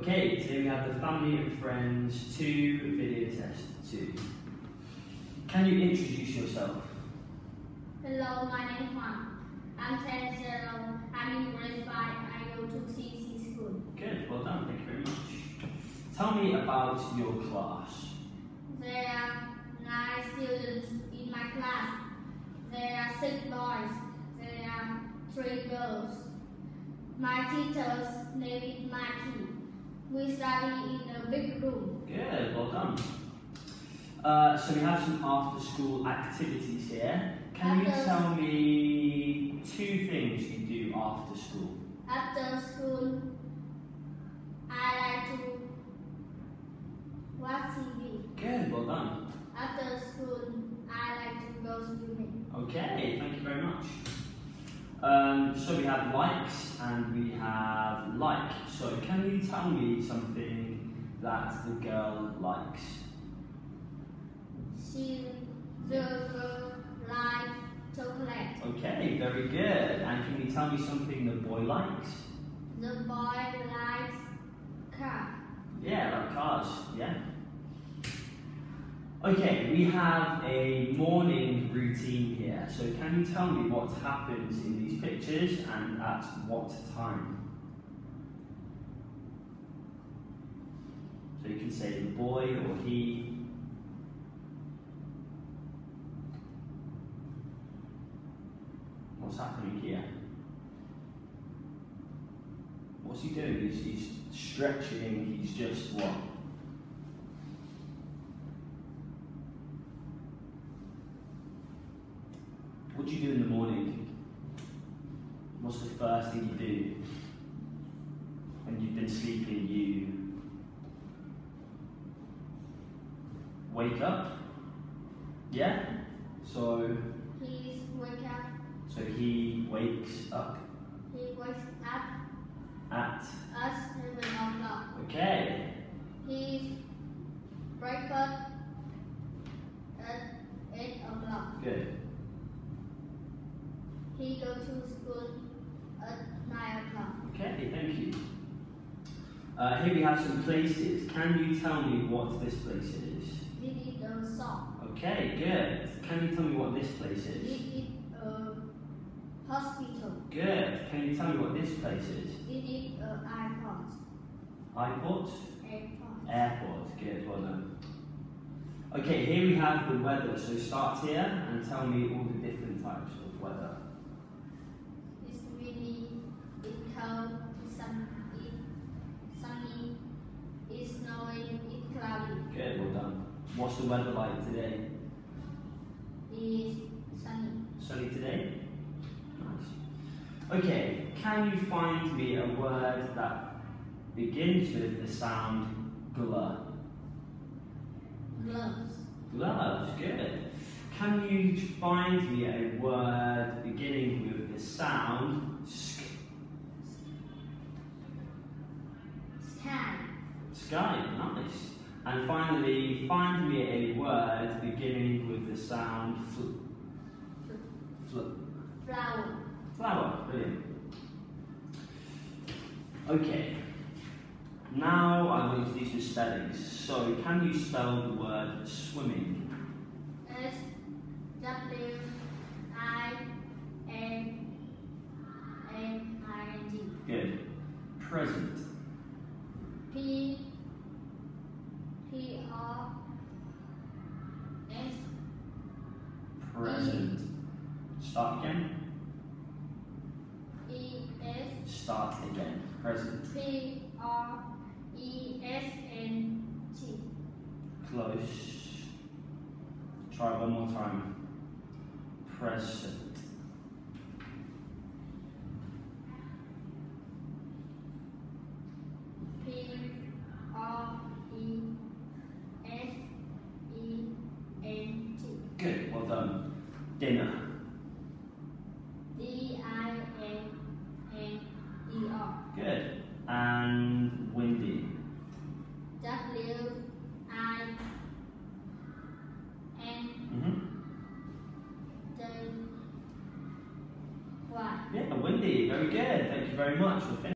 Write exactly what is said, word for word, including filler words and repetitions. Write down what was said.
Okay, today we have the family and friends two video test two. Can you introduce yourself? Hello, my name is Huang. I'm ten years old. I'm in grade five. I go to C E C school. Good, well done, thank you very much. Tell me about your class. There are nine students in my class. There are six boys. There are three girls. My teacher's name is Mikey. We study in a big room. Good, well done. Uh, so we have some after-school activities here. Can you After tell me two things you do after school? After school, I like to watch T V. Good, well done. After school, I like to go swimming. Okay, thank you very much. Um, so we have likes and we have like. So can you tell me something that the girl likes? She the girl like chocolate. Okay, very good. And can you tell me something the boy likes? The boy likes car. Yeah, like cars, yeah. Okay, we have a morning routine here. So can you tell me what happens in these pictures and at what time? So you can say the boy or he. What's happening here? What's he doing? He's, he's stretching, he's just what? What do you do in the morning? What's the first thing you do? When you've been sleeping, you wake up? Yeah? So, He wake up. so he wakes up He wakes up at, at seven o'clock. okay. He breakfast at eight o'clock. Good. He go to school at nine o'clock. Okay, thank you. Uh, here we have some places. Can you tell me what this place is? This is a shop. Okay, good. Can you tell me what this place This is? is a hospital. Good. Can you tell me what this place is? This is a airport. Airport? Airport. Airport. Good, well done. Okay, here we have the weather. So start here and tell me all the different types of weather. It's windy, it's cold, it's sun, it's sunny, it's snowing, it's cloudy. Good, well done. What's the weather like today? It's sunny. Sunny today? Nice. Okay, can you find me a word that begins with the sound gl? Gloves. Gloves, good. Can you find me a word beginning with the sound sk? Sky. Sky, nice. And finally, find me a word beginning with the sound fl. Fl. Flower. Flower, brilliant. Okay, now I'm going to do some spellings. So, can you spell the word swimming? S W I N M I N G. Good. Present. P P R S Present. Start again. E S Start again. Present. P R E S N T. Close. Try one more time. Present. P R E S E N T. Good, well done. Dinner. D I N N E R. Good. And windy. W I N Mm-hmm. D Y. Yeah, windy. Very good. Thank you very much. We're finished.